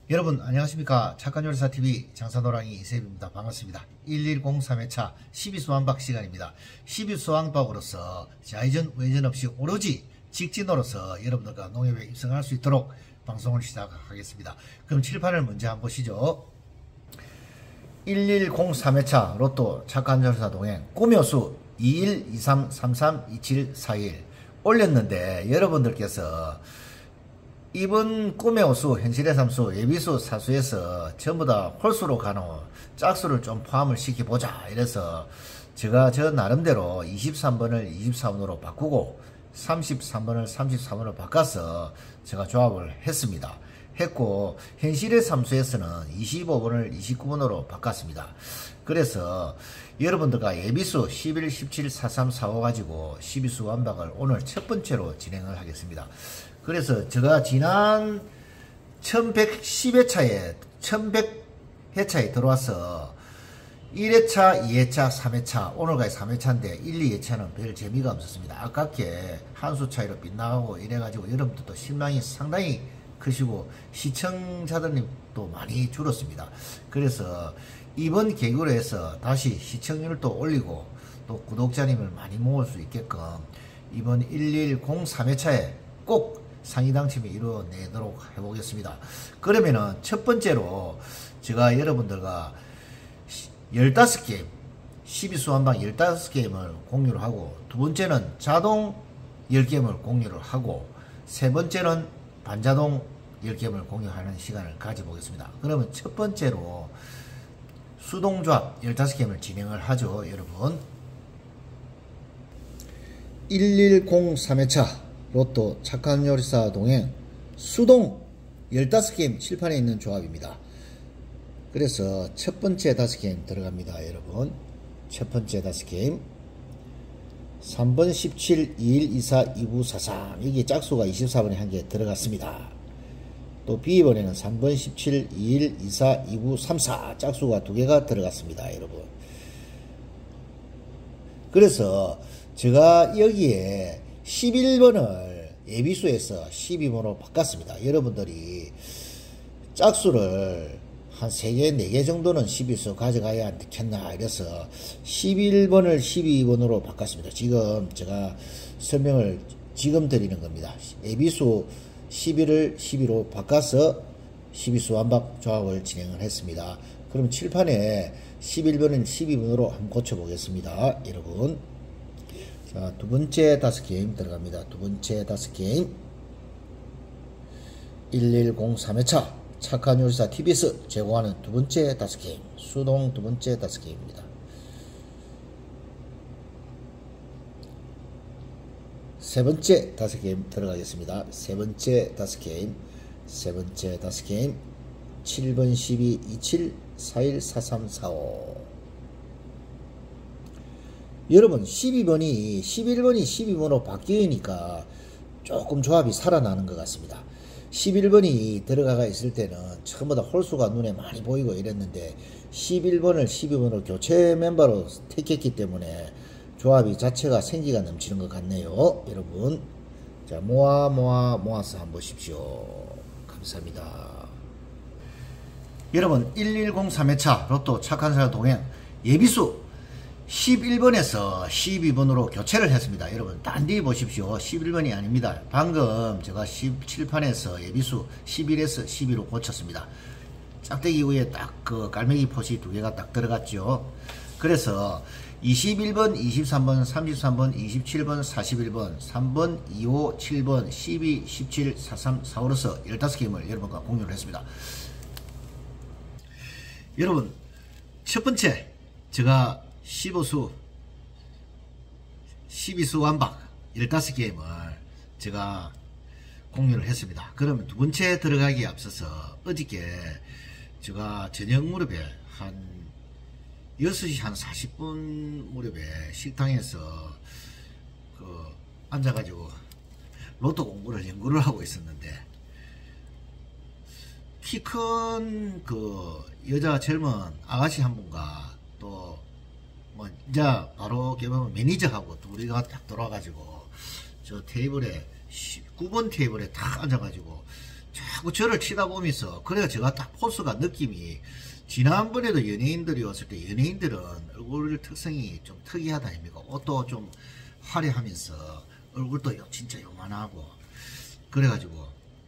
여러분 안녕하십니까. 착한요리사TV 장사노랑이 이세입니다. 반갑습니다. 1103회차 12수완박 시간입니다. 12수완박으로서 좌회전 우회전 없이 오로지 직진으로서 여러분들과 농협에 입성할 수 있도록 방송을 시작하겠습니다. 그럼 칠판을 먼저 한번 보시죠. 1103회차 로또 착한요리사 동행 꿈여수 2123332741 올렸는데 여러분들께서 이번 꿈의 호수, 현실의 삼수, 예비수, 사수에서 전부 다 홀수로 가는 짝수를 좀 포함을 시켜보자. 이래서 제가 저 나름대로 23번을 24번으로 바꾸고 33번을 33번으로 바꿔서 제가 조합을 했습니다. 했고 현실의 삼수에서는 25번을 29번으로 바꿨습니다. 그래서 여러분들과 예비수 11, 17, 43, 45 가지고 12수 완박을 오늘 첫 번째로 진행을 하겠습니다. 그래서 제가 지난 1110회차에 1100회차에 들어와서 1회차, 2회차, 3회차, 오늘까지 3회차인데 1, 2회차는 별 재미가 없었습니다. 아깝게 한 수 차이로 빗나가고 이래가지고 여러분들도 실망이 상당히 크시고 시청자들도 많이 줄었습니다. 그래서 이번 계기로 해서 다시 시청률도 올리고 또 구독자님을 많이 모을 수 있게끔 이번 1103회차에 꼭 상위 당첨이 이루어내도록 해보겠습니다. 그러면은 첫 번째로 제가 여러분들과 15게임 12수 한방 15게임을 공유를 하고, 두 번째는 자동 10게임을 공유를 하고, 세 번째는 반자동 10게임을 공유하는 시간을 가져보겠습니다. 그러면 첫 번째로 수동조합 15게임을 진행을 하죠. 여러분 1103회차 로또 착한요리사 동행 수동 15게임 칠판에 있는 조합입니다. 그래서 첫 번째 5게임 들어갑니다. 여러분 첫 번째 5게임 3번 17 21 24 29 43 이게 짝수가 24번에 한 개 들어갔습니다. 또 B번에는 3번 17 21 24 29 34 짝수가 2개가 들어갔습니다. 여러분 그래서 제가 여기에 11번을 예비수에서 12번으로 바꿨습니다. 여러분들이 짝수를 한 3개, 4개 정도는 12수 가져가야 않겠나 이래서 11번을 12번으로 바꿨습니다. 지금 제가 설명을 지금 드리는 겁니다. 예비수 11을 12로 바꿔서 12수 완박 조합을 진행을 했습니다. 그럼 칠판에 11번을 12번으로 한번 고쳐보겠습니다. 여러분 자, 두 번째 5게임 들어갑니다. 두 번째 5게임 1103회차 착한요리사 TBS 제공하는 두 번째 5게임 수동 두 번째 5게임입니다. 세 번째 5게임 들어가겠습니다. 세 번째 5게임 7번 12 27 41 43 45 여러분 12번이 11번이 12번으로 바뀌니까 조금 조합이 살아나는 것 같습니다. 11번이 들어가 있을 때는 처음보다 홀수가 눈에 많이 보이고 이랬는데 11번을 12번으로 교체 멤버로 택했기 때문에 조합이 자체가 생기가 넘치는 것 같네요. 여러분 자 모아서 한번 보십시오. 감사합니다. 여러분 1103회차 로또 착한사 동행 예비수 11번에서 12번으로 교체를 했습니다. 여러분 딴 데 보십시오. 11번이 아닙니다. 방금 제가 17판에서 예비수 11에서 12로 고쳤습니다. 짝대기 위에 딱 그 깔매기 포시 2개가 딱 들어갔죠. 그래서 21번, 23번, 33번, 27번, 41번, 3번, 25, 7번, 12, 17, 43, 45로서 15게임을 여러분과 공유를 했습니다. 여러분 첫 번째 제가 15수 12수 완박 15게임을 제가 공유를 했습니다. 그러면 두 번째 들어가기에 앞서서 어저께 제가 저녁 무렵에 한 6시 한 40분 무렵에 식당에서 앉아가지고 로또 공부를 연구를 하고 있었는데 키 큰 여자 젊은 아가씨 한 분과 또 이제 바로 개발하면 매니저하고 우리가 딱 돌아가지고 저 테이블에 9번 테이블에 딱 앉아가지고 자꾸 저를 치다보면서, 그래가 제가 딱 포스가 느낌이, 지난번에도 연예인들이 왔을 때 연예인들은 얼굴 특성이 좀 특이하다 아닙니까? 옷도 좀 화려하면서 얼굴도 진짜 요만하고, 그래가지고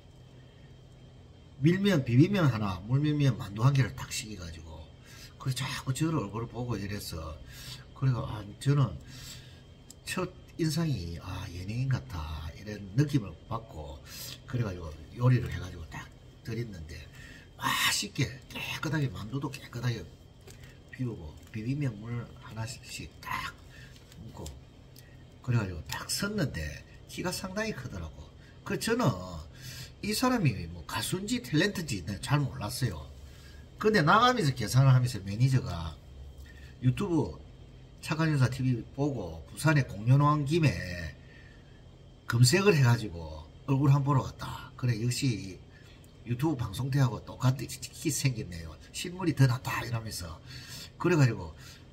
밀면 비빔면 하나, 물밀면 만두 한 개를 딱 시켜가지고, 그래 자꾸 저를 얼굴을 보고 이래서, 그래가 저는 첫 인상이 연예인 같아 이런 느낌을 받고, 그래가지고 요리를 해가지고 딱 드렸는데 맛있게 깨끗하게, 만두도 깨끗하게 비우고 비빔면 물 하나씩 딱 붓고, 그래가지고 딱 섰는데 키가 상당히 크더라고. 그 저는 이 사람이 뭐 가수인지 탤런트인지 잘 몰랐어요. 근데 나가면서 계산을 하면서 매니저가 유튜브 착한 여사 TV 보고 부산에 공연 온 김에 검색을 해가지고 얼굴 한번 보러 갔다. 그래 역시 유튜브 방송대하고 똑같이 생겼네요. 실물이 더 낫다 이러면서, 그래가지고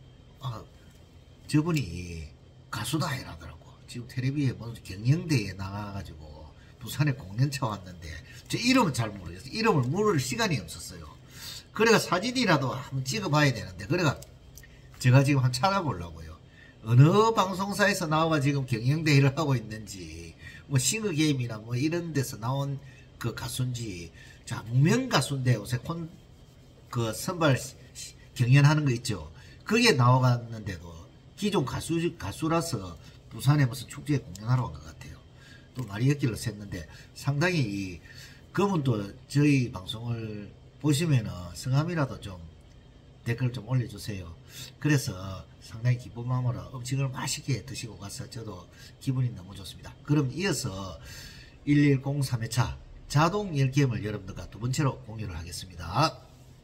저분이 가수다 이러더라고. 지금 텔레비에 뭐 경영대에 나가가지고 부산에 공연차 왔는데 제 이름은 잘 모르겠어요. 이름을 물을 시간이 없었어요. 그래가 사진이라도 한번 찍어봐야 되는데, 그래가 제가 지금 한번 찾아보려고요. 어느 방송사에서 나와 지금 경영대회를 하고 있는지, 뭐 싱어게임이나 뭐 이런 데서 나온 그 가수인지, 자 무명 가수인데 요새 그 선발 경연하는 거 있죠. 그게 나와갔는데도 기존 가수라서 부산에 무슨 축제에 공연하러 온 것 같아요. 또 말이 엮기를 샜는데, 상당히 그분도 저희 방송을 보시면은 성함이라도 좀 댓글 좀 올려주세요. 그래서 상당히 기쁜 마음으로 음식을 맛있게 드시고 가서 저도 기분이 너무 좋습니다. 그럼 이어서 110 3회차 자동 열게임을 여러분들과 두 번째로 공유를 하겠습니다.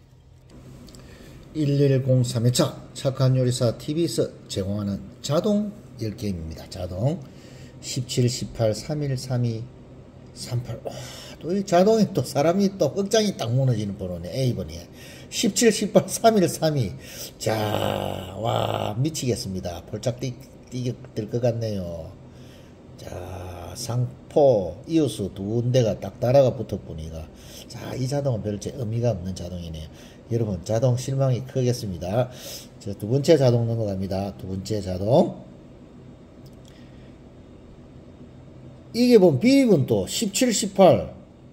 110 3회차 착한 요리사 TV에서 제공하는 자동 열게임입니다. 자동 17, 18, 31, 32, 38. 와, 또 이 자동이 또 사람이 또 극장이 딱 무너지는 번호네. A번이 17, 18, 31, 32. 자, 와 미치겠습니다. 폴짝 뛸 것 같네요. 자, 상포, 이오스 두 군데가 딱 따라가 붙어보니까, 자, 이 자동은 별 의미가 없는 자동이네요. 여러분, 자동 실망이 크겠습니다. 자, 두 번째 자동 넘어갑니다. 두 번째 자동. 이게 보면 비입은 또 17, 18,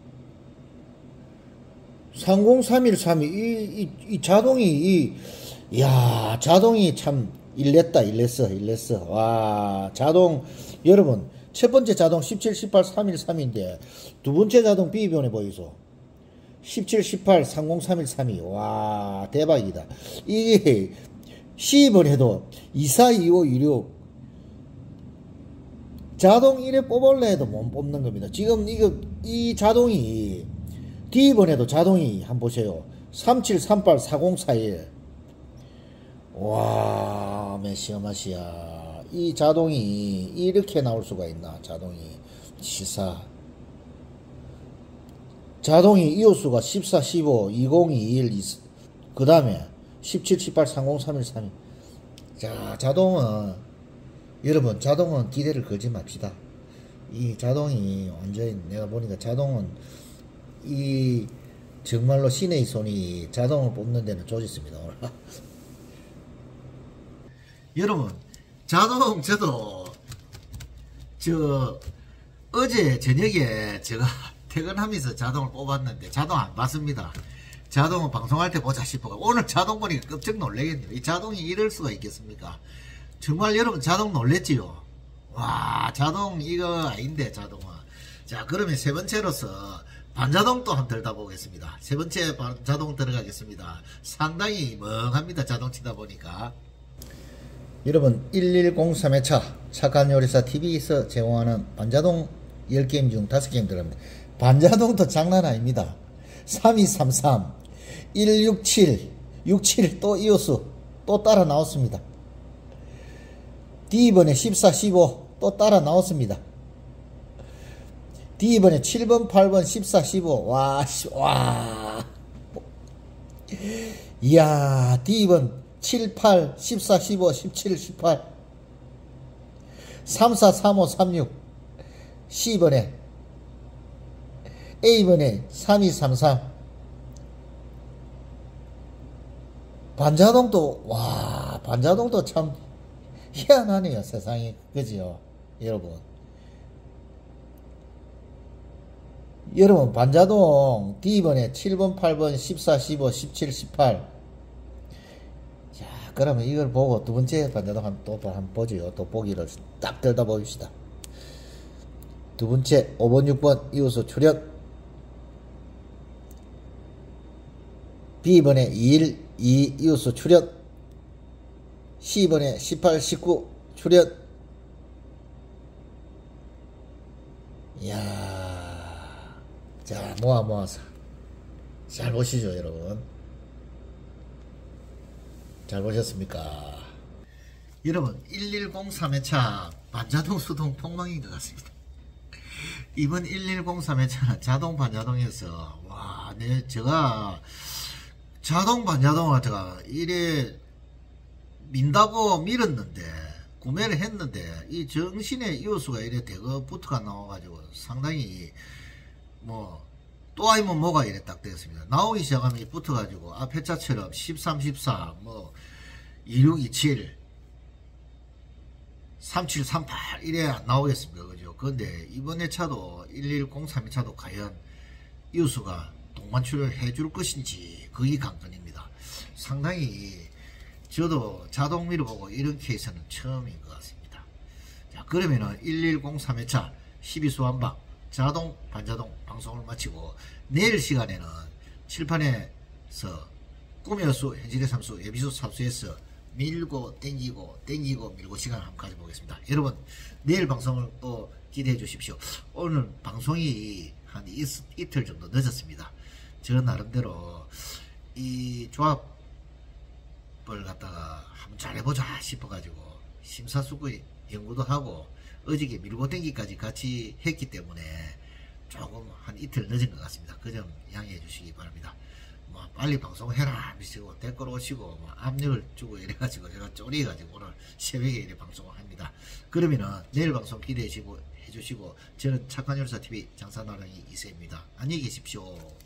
30, 31, 32. 이 자동이, 이야, 자동이 참 일냈어. 와, 자동, 여러분, 첫 번째 자동 17, 18, 31, 3인데, 두 번째 자동 비변해 보이소. 17, 18, 30, 31, 32. 와, 대박이다. 이게, 시입을 해도 24, 25, 26. 자동 1회 뽑을래 해도 못 뽑는 겁니다. 지금 이 자동이, D번에도 자동이 한번 보세요. 37, 38, 40, 41. 와, 메시아마시아. 이 자동이 이렇게 나올 수가 있나? 자동이 시사. 자동이 이호수가 14, 15, 20, 21, 그 다음에 17, 18, 30, 31, 32. 자, 자동은, 여러분, 자동은 기대를 걸지 맙시다. 이 자동이 완전히, 내가 보니까 자동은 정말로 신의 손이 자동을 뽑는 데는 조졌습니다. 여러분, 자동, 저도 어제 저녁에 제가 퇴근하면서 자동을 뽑았는데 자동 안 봤습니다. 자동은 방송할 때 보자 싶어가 오늘 자동 보니까 깜짝 놀라겠네요. 이 자동이 이럴 수가 있겠습니까? 정말 여러분, 자동 놀랬지요? 와, 자동 이거 아닌데, 자동은. 자, 그러면 세 번째로서 반자동 또 한번 들어보겠습니다. 세 번째 자동 들어가겠습니다. 상당히 멍합니다. 자동 치다 보니까. 여러분, 1103회차 착한 요리사 TV에서 제공하는 반자동 10게임 중 5게임 들어갑니다. 반자동도 장난 아닙니다. 3233, 167, 67 또 이오스 또 따라 나왔습니다. D번에 14, 15 또 따라 나왔습니다. D번에 7번, 8번, 14, 15. 와. 이야, D번 7, 8, 14, 15, 17, 18. 34, 35, 36. C번에 A번에 3233 반자동도 와 반자동도 참 희한하네요 세상이 그지요 여러분 반자동 D번에 7번 8번 14 15 17 18 자 그러면 이걸 보고 두 번째 반자동 한번 보죠. 또 보기를 딱 들다 봅시다. 두 번째 5번 6번 이웃수 출현 B번에 21 2 이웃수 출현 C번에 18 19 출현 이야 자 모아서 잘 보시죠 여러분. 잘 보셨습니까? 여러분 1103회차 반자동 수동 폭망인 것 같습니다. 이번 1103회차는 자동 반자동에서 와 제가 자동 반자동을 제가 이래 민다고 밀었는데 구매를 했는데 이 정신의 이웃수가 이래 대거 부트가 나와가지고 상당히 뭐 또 아니면 뭐가 이래 딱 되었습니다. 나오기 시작하면 붙어가지고 앞 회차처럼 13, 14, 뭐 26, 27, 37, 38 이래 안 나오겠습니까? 그죠? 그런데 이번 회차도 1103 회차도 과연 이웃수가 동반출을 해줄 것인지 그게 관건입니다. 상당히 저도 자동미를 보고 이런 케이스는 처음인 것 같습니다. 자 그러면은 1103회차 12수 한방 자동 반자동 방송을 마치고 내일 시간에는 칠판에서 꿈의 수 현실의 삼수 예비수 삽수에서 밀고 땡기고 밀고 시간을 한번 가져보겠습니다. 여러분 내일 방송을 또 기대해 주십시오. 오늘 방송이 한 이틀 정도 늦었습니다. 저 나름대로 이 조합을 갖다가 한번 잘해보자 싶어가지고 심사숙고의 연구도 하고 어저께 밀고 땡기까지 같이 했기 때문에 조금 한 이틀 늦은 것 같습니다. 그 점 양해해 주시기 바랍니다. 뭐 빨리 방송해라 하시고 댓글 오시고 뭐 압력을 주고 이래가지고 제가 쪼리해가지고 오늘 새벽에 이래 방송을 합니다. 그러면은 내일 방송 기대해 주시고 저는 착한 요리사TV 장사나랑이 이세입니다. 안녕히 계십시오.